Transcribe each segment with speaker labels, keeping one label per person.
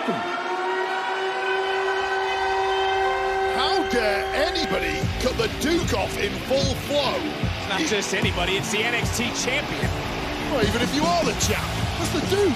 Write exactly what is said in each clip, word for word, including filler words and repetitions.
Speaker 1: happened?
Speaker 2: How dare anybody cut the Duke off in full flow?
Speaker 3: It's not just anybody, it's the N X T champion.
Speaker 2: Well, even if you are the champ, that's the Duke.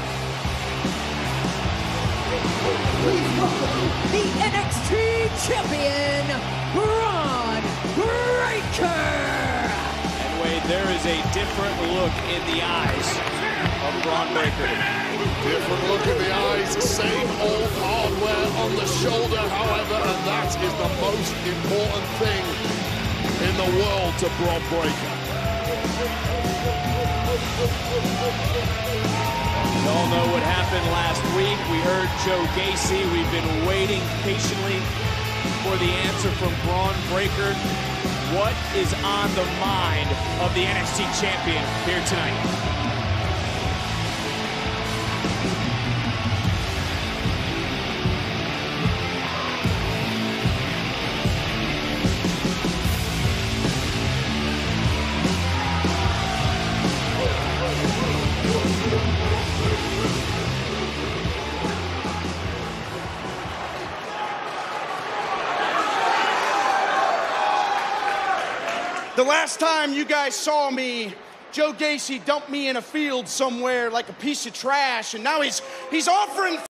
Speaker 4: Please welcome the N X T champion, Bron Breakker.
Speaker 3: And Wade, there is a different look in the eyes of Bron Breakker.
Speaker 2: Different look in the eyes, same old hardware on the shoulder, however, and that is the most important thing in the world to Bron Breakker.
Speaker 3: We all know what happened last week. We heard Joe Gacy. We've been waiting patiently for the answer from Bron Breakker. What is on the mind of the N X T champion here tonight?
Speaker 5: The last time you guys saw me, Joe Gacy dumped me in a field somewhere like a piece of trash, and now he's he's offering